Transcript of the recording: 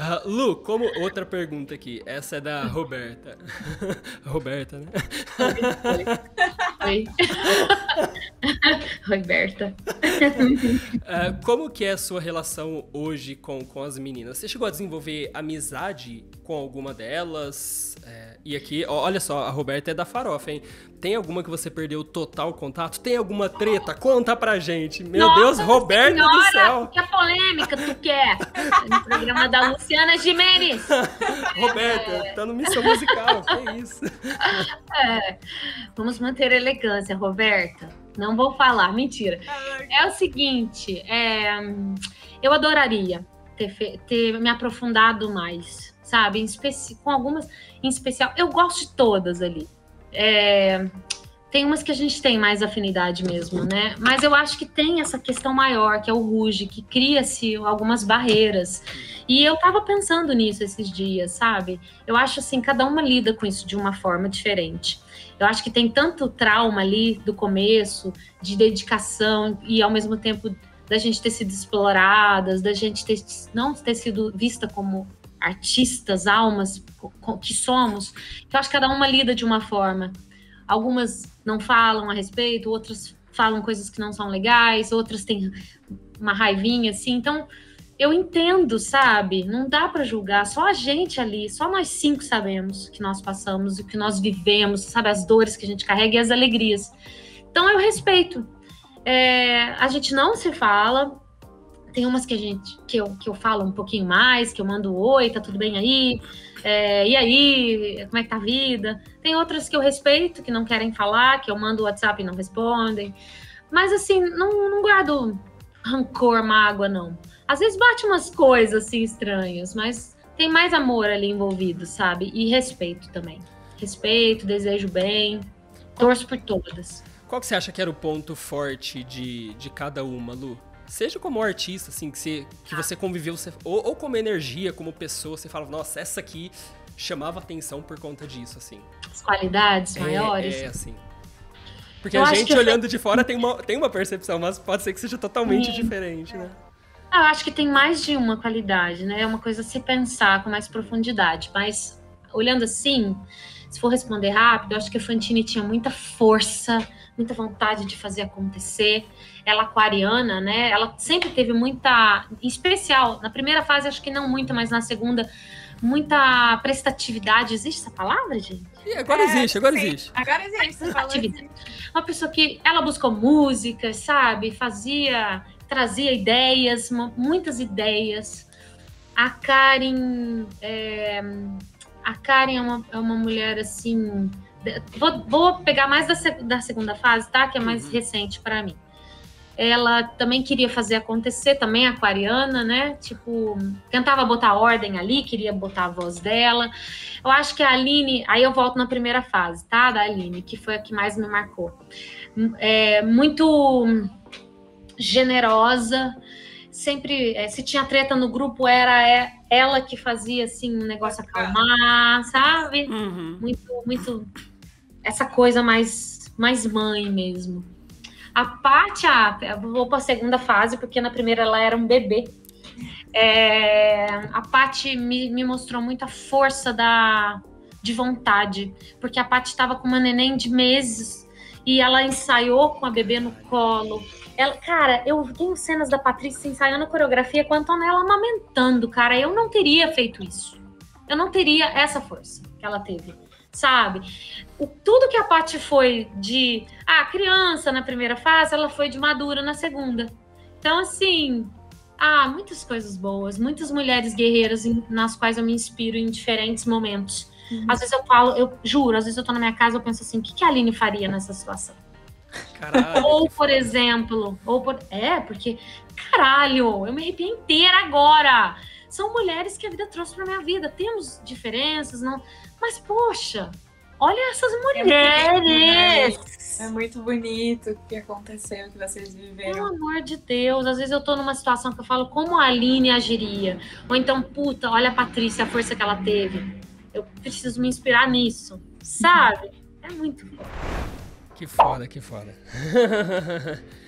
Lu, como outra pergunta aqui, essa é da Roberta. Roberta, né? Oi. Oi, Berta. Como que é a sua relação hoje com as meninas? Você chegou a desenvolver amizade com alguma delas? E aqui, olha só, a Roberta é da Farofa, hein? Tem alguma que você perdeu total contato? Tem alguma treta? Conta pra gente. Meu Deus, Roberta do céu! Que polêmica tu quer? No programa da Luciana Gimenez. Roberta, tá no Missão Musical, que isso? Vamos manter a elegância, Roberta. Não vou falar, mentira. É o seguinte, eu adoraria ter me aprofundado mais, sabe? Com algumas em especial. Eu gosto de todas ali. Tem umas que a gente tem mais afinidade mesmo, né? Mas eu acho que tem essa questão maior, que é o Ruge, que cria-se algumas barreiras. E eu tava pensando nisso esses dias, sabe? Eu acho assim, cada uma lida com isso de uma forma diferente. Eu acho que tem tanto trauma ali do começo, de dedicação, e ao mesmo tempo da gente ter sido exploradas, da gente não ter sido vista como artistas, almas que somos, que eu acho que cada uma lida de uma forma. Algumas não falam a respeito, outras falam coisas que não são legais, outras têm uma raivinha, assim. Então, eu entendo, sabe? Não dá para julgar. Só a gente ali, só nós 5 sabemos o que nós passamos, o que nós vivemos, sabe? As dores que a gente carrega e as alegrias. Então, eu respeito. A gente não se fala. Tem umas que eu falo um pouquinho mais, que eu mando oi, tá tudo bem aí? E aí, como é que tá a vida? Tem outras que eu respeito, que não querem falar, que eu mando o WhatsApp e não respondem. Mas assim, não guardo rancor, mágoa, não. Às vezes bate umas coisas assim estranhas, mas tem mais amor ali envolvido, sabe? E respeito também. Respeito, desejo bem, torço por todas. Qual que você acha que era o ponto forte de cada uma, Lu? Seja como artista, assim, que você conviveu, ou como energia, como pessoa, você fala, nossa, essa aqui chamava atenção por conta disso, assim. As qualidades maiores? Assim. Porque a gente, olhando de fora, tem uma percepção, mas pode ser que seja totalmente diferente, né? Eu acho que tem mais de uma qualidade, né? É uma coisa a se pensar com mais profundidade. Mas, olhando assim, se for responder rápido, eu acho que a Fantine tinha muita força, muita vontade de fazer acontecer. Ela aquariana, né? Ela sempre teve muita, em especial, na primeira fase acho que não muita, mas na segunda, muita prestatividade. Existe essa palavra, gente? Agora existe. Agora existe. Prestatividade. Uma pessoa que, ela buscou música, sabe? Trazia ideias, muitas ideias. A Karen é uma mulher assim. Vou pegar mais da segunda fase, tá? Que é mais recente para mim. Ela também queria fazer acontecer, também aquariana, né? Tipo, tentava botar ordem ali, queria botar a voz dela. Eu acho que a Aline, aí eu volto na primeira fase, tá? Da Aline, que foi a que mais me marcou. Muito generosa, sempre, se tinha treta no grupo, era ela que fazia, assim, um negócio acalmar, sabe? Muito essa coisa mais mãe mesmo. A Paty, vou para a segunda fase, porque na primeira ela era um bebê. A Paty me mostrou muita força de vontade, porque a Paty estava com uma neném de meses e ela ensaiou com a bebê no colo. Cara, eu tenho cenas da Patrícia ensaiando a coreografia com a Antonella amamentando, cara. Eu não teria feito isso. Eu não teria essa força que ela teve, sabe? Tudo que a Paty foi de criança na primeira fase, ela foi de madura na segunda. Então, assim, muitas coisas boas, muitas mulheres guerreiras nas quais eu me inspiro em diferentes momentos. Às vezes eu juro, às vezes eu tô na minha casa e eu penso assim, o que a Aline faria nessa situação? Caralho, ou, por exemplo, porque, caralho, eu me arrepiei inteira agora. São mulheres que a vida trouxe pra minha vida. Temos diferenças, não, mas, poxa, olha essas mulheres. É muito bonito o que aconteceu, o que vocês viveram. Pelo amor de Deus, às vezes eu tô numa situação que eu falo, como a Aline agiria? Ou então, puta, olha a Patrícia, a força que ela teve. Eu preciso me inspirar nisso, sabe? É muito foda. Que foda.